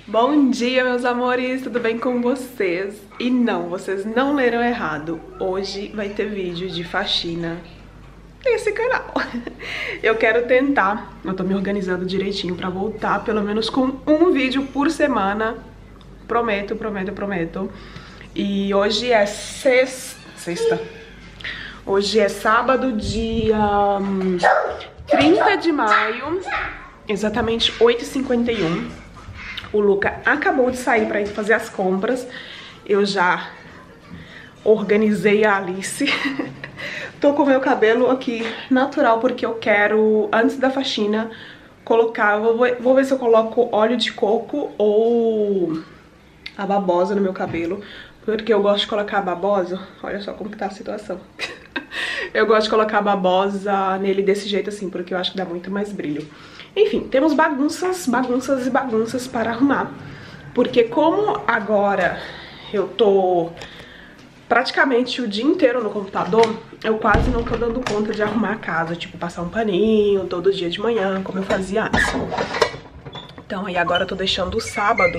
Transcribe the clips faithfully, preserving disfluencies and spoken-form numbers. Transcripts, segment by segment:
Bom dia, meus amores, tudo bem com vocês? E não, vocês não leram errado. Hoje vai ter vídeo de faxina nesse canal. Eu quero tentar, eu tô me organizando direitinho pra voltar pelo menos com um vídeo por semana. Prometo, prometo, prometo. E hoje é sexta. sexta. Hoje é sábado, dia trinta de maio, exatamente oito e cinquenta e um. O Luca acabou de sair pra ir fazer as compras. Eu já organizei a Alice. Tô com o meu cabelo aqui natural porque eu quero, antes da faxina, colocar... Vou, vou ver se eu coloco óleo de coco ou a babosa no meu cabelo. Porque eu gosto de colocar a babosa. Olha só como que tá a situação. Eu gosto de colocar a babosa nele desse jeito assim, porque eu acho que dá muito mais brilho. Enfim, temos bagunças, bagunças e bagunças para arrumar. Porque como agora eu tô praticamente o dia inteiro no computador, eu quase não tô dando conta de arrumar a casa. Tipo, passar um paninho todo dia de manhã, como eu fazia antes. Então aí agora eu tô deixando o sábado.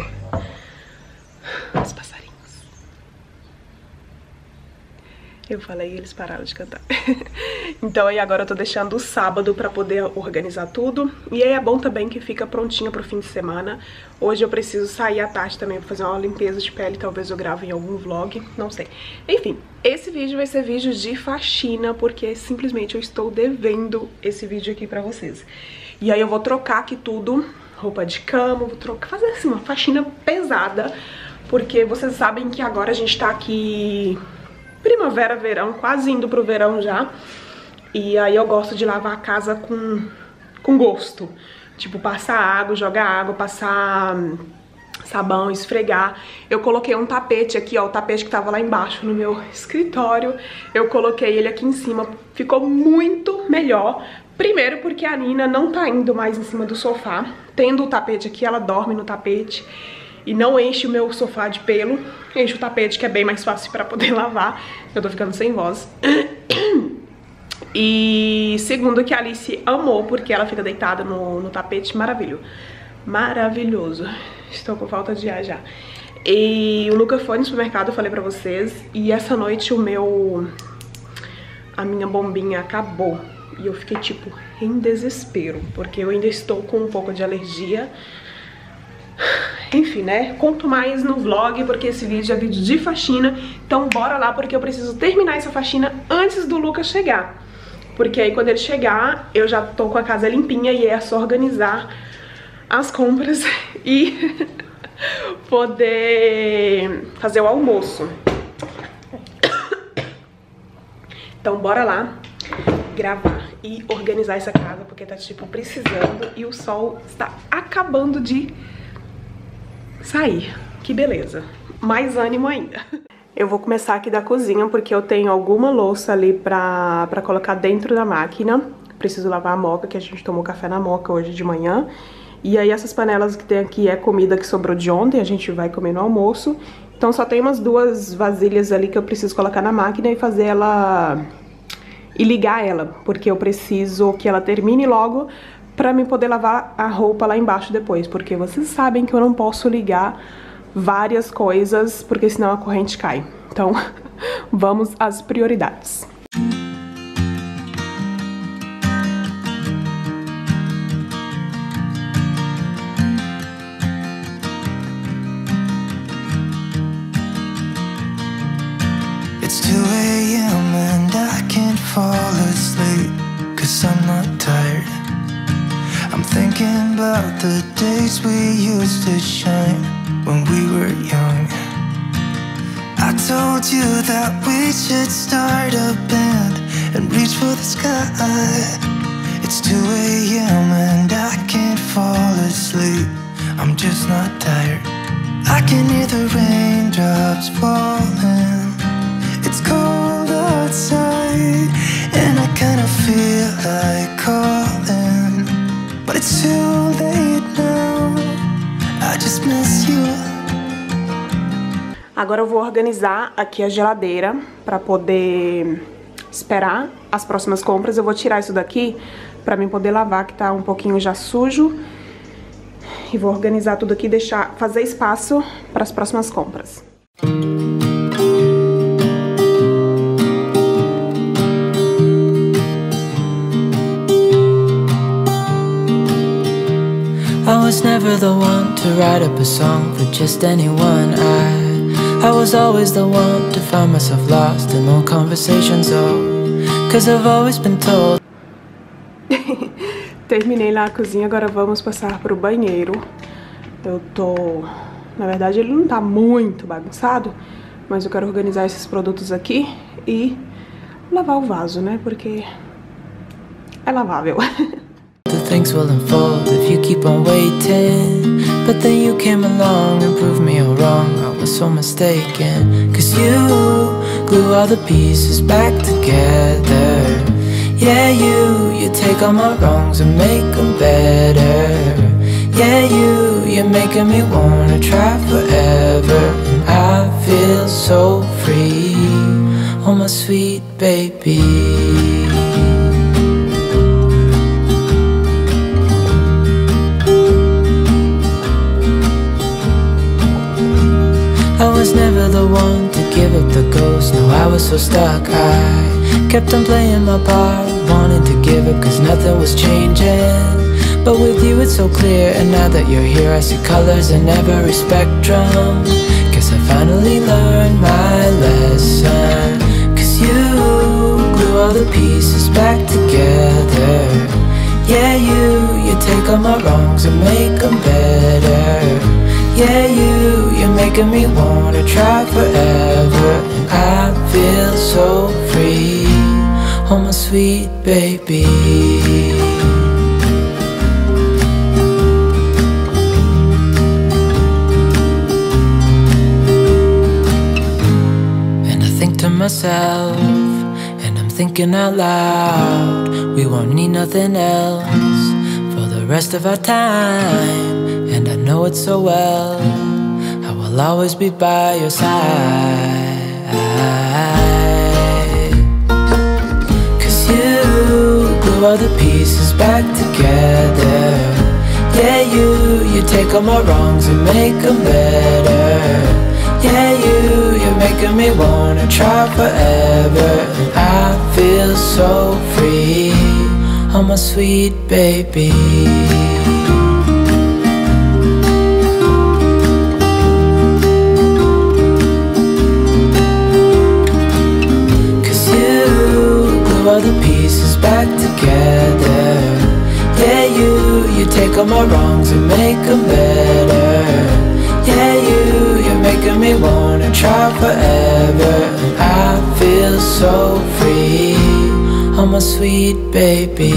Os passarinhos. Eu falei e eles pararam de cantar. Então aí agora eu tô deixando o sábado pra poder organizar tudo. E aí é bom também que fica prontinha pro fim de semana. Hoje eu preciso sair à tarde também pra fazer uma limpeza de pele. Talvez eu grave em algum vlog, não sei. Enfim, esse vídeo vai ser vídeo de faxina, porque simplesmente eu estou devendo esse vídeo aqui pra vocês. E aí eu vou trocar aqui tudo, roupa de cama, vou trocar, fazer assim uma faxina pesada. Porque vocês sabem que agora a gente tá aqui... primavera, verão, quase indo pro verão já. E aí eu gosto de lavar a casa com, com gosto. Tipo, passar água, jogar água, passar sabão, esfregar. Eu coloquei um tapete aqui, ó, o tapete que tava lá embaixo no meu escritório. Eu coloquei ele aqui em cima, ficou muito melhor. Primeiro porque a Nina não tá indo mais em cima do sofá. Tendo o tapete aqui, ela dorme no tapete. E não enche o meu sofá de pelo. Enche o tapete, que é bem mais fácil pra poder lavar. Eu tô ficando sem voz. E segundo que a Alice amou, porque ela fica deitada no, no tapete. Maravilhoso. Maravilhoso. Estou com falta de ar já. E o Luca foi no supermercado, eu falei pra vocês. E essa noite o meu... a minha bombinha acabou. E eu fiquei tipo em desespero, porque eu ainda estou com um pouco de alergia. Enfim, né? Conto mais no vlog, porque esse vídeo é vídeo de faxina. Então bora lá, porque eu preciso terminar essa faxina antes do Lucas chegar. Porque aí quando ele chegar, eu já tô com a casa limpinha e é só organizar as compras e poder fazer o almoço. Então bora lá gravar e organizar essa casa, porque tá tipo precisando e o sol está acabando de sair. Que beleza. Mais ânimo ainda. Eu vou começar aqui da cozinha, porque eu tenho alguma louça ali pra, pra colocar dentro da máquina. Preciso lavar a moca, que a gente tomou café na moca hoje de manhã. E aí essas panelas que tem aqui é comida que sobrou de ontem, a gente vai comer no almoço. Então só tem umas duas vasilhas ali que eu preciso colocar na máquina e fazer ela... e ligar ela, porque eu preciso que ela termine logo pra mim poder lavar a roupa lá embaixo depois, porque vocês sabem que eu não posso ligar várias coisas, porque senão a corrente cai. Então, vamos às prioridades. It's two A M and I can't fall asleep, 'cause I'm not tired. I'm thinking about the days we used to shine when we were young. I told you that we should start a band and reach for the sky. It's two A M and I can't fall asleep, I'm just not tired. I can hear the raindrops falling. It's cold outside and I kinda feel like calling, but it's too late now, I just miss you. Agora eu vou organizar aqui a geladeira pra poder esperar as próximas compras. Eu vou tirar isso daqui pra mim poder lavar, que tá um pouquinho já sujo. e vou organizar tudo aqui e deixar, fazer espaço para as próximas compras. I was never the one to write up a song for just anyone. I, I was always the one to find myself lost in old conversations, oh, cause I've always been told. Terminei lá a cozinha, agora vamos passar pro banheiro. Eu tô... Na verdade ele não tá muito bagunçado, mas eu quero organizar esses produtos aqui e lavar o vaso, né? Porque é lavável. Things will unfold if you keep on waiting. But then you came along and proved me all wrong. I was so mistaken, cause you glue all the pieces back together. Yeah, you, you take all my wrongs and make them better. Yeah, you, you're making me wanna try forever. And I feel so free, oh my sweet baby. I was never the one to give up the ghost. No, I was so stuck. I kept on playing my part, wanting to give up cause nothing was changing. But with you it's so clear, and now that you're here I see colors in every spectrum. Guess I finally learned my lesson. Cause you glue all the pieces back together. Yeah, you, you take all my wrongs and make them better. Yeah, you, you're making me wanna try forever. And I feel so free, oh my sweet baby. And I think to myself, and I'm thinking out loud, we won't need nothing else for the rest of our time. And I know it so well, I will always be by your side. Cause you glue all the pieces back together. Yeah, you, you take all my wrongs and make them better. Yeah, you, you're making me wanna try forever. And I feel so free, oh my sweet baby. All the pieces back together. Yeah, you, you take all my wrongs and make them better. Yeah, you, you're making me wanna try forever. And I feel so free, oh my sweet baby.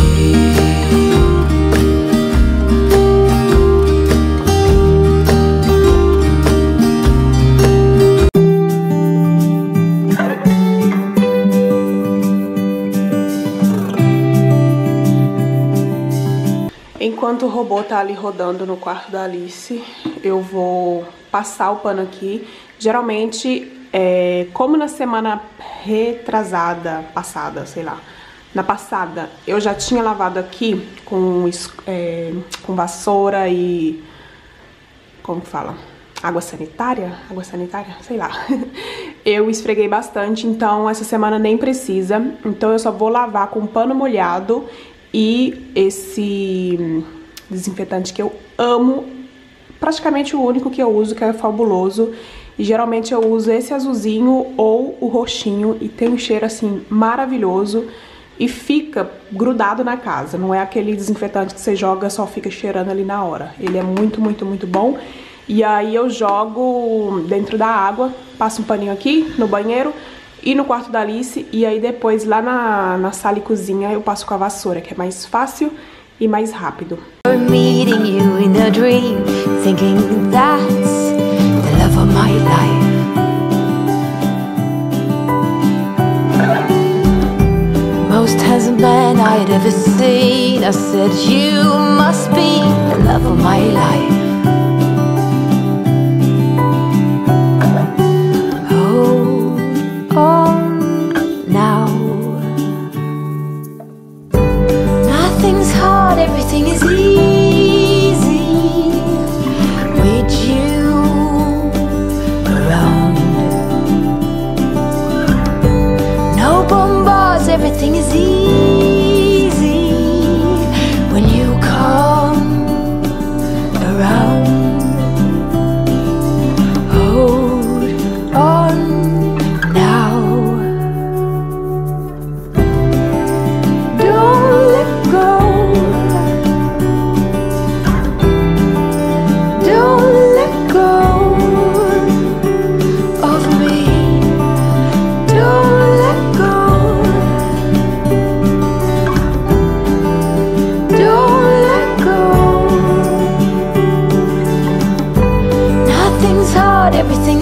Enquanto o robô tá ali rodando no quarto da Alice, eu vou passar o pano aqui. Geralmente, é, como na semana retrasada, passada, sei lá, na passada, eu já tinha lavado aqui com, é, com vassoura e... como que fala? Água sanitária? Água sanitária? Sei lá. Eu esfreguei bastante, então essa semana nem precisa. Então eu só vou lavar com pano molhado e esse desinfetante que eu amo, praticamente o único que eu uso, que é fabuloso. E geralmente eu uso esse azulzinho ou o roxinho e tem um cheiro assim maravilhoso e fica grudado na casa. Não é aquele desinfetante que você joga só fica cheirando ali na hora. Ele é muito, muito, muito bom. E aí eu jogo dentro da água, passo um paninho aqui no banheiro e no quarto da Alice, e aí depois lá na, na sala e cozinha eu passo com a vassoura, que é mais fácil e mais rápido. Meeting you in a dream, thinking that's the love of my life. Most handsome man I'd ever seen. I said you must be the love of my life. Everything is easy.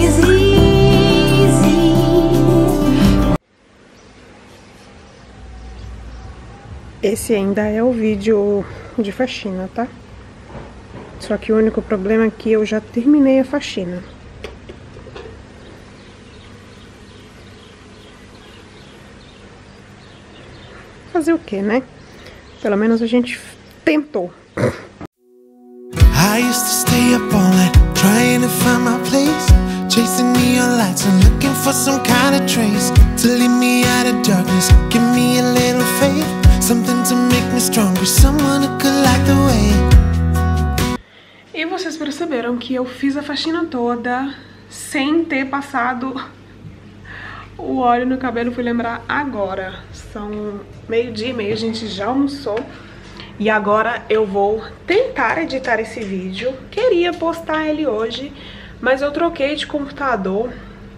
Everything is easy. Esse ainda é o vídeo de faxina, tá? Só que o único problema é que eu já terminei a faxina. Fazer o que, né? Pelo menos a gente tentou. I used to stay up all night trying to find my place, chasing neon lights and looking for some kind of trace to lead me out of darkness. Give me a little faith, something to make me stronger, someone who could light the way. E vocês perceberam que eu fiz a faxina toda sem ter passado o óleo no cabelo. Fui lembrar agora. São meio-dia e meio, a gente já almoçou. E agora eu vou tentar editar esse vídeo. Queria postar ele hoje, mas eu troquei de computador.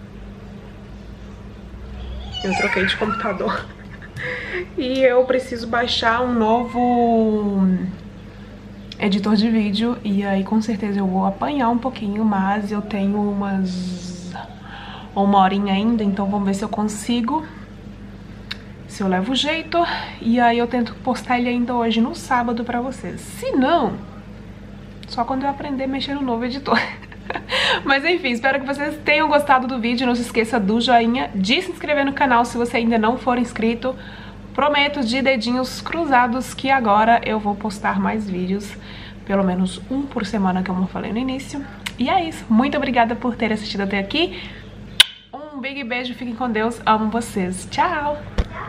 Eu troquei de computador. E eu preciso baixar um novo editor de vídeo. E aí com certeza eu vou apanhar um pouquinho, mas eu tenho umas... uma horinha ainda, então vamos ver se eu consigo, se eu levo jeito, e aí eu tento postar ele ainda hoje no sábado pra vocês. Se não, só quando eu aprender a mexer no novo editor. Mas enfim, espero que vocês tenham gostado do vídeo. Não se esqueça do joinha, de se inscrever no canal se você ainda não for inscrito. Prometo de dedinhos cruzados que agora eu vou postar mais vídeos, pelo menos um por semana, como eu falei no início. E é isso, muito obrigada por ter assistido até aqui. Um big beijo, fiquem com Deus, amo vocês, tchau!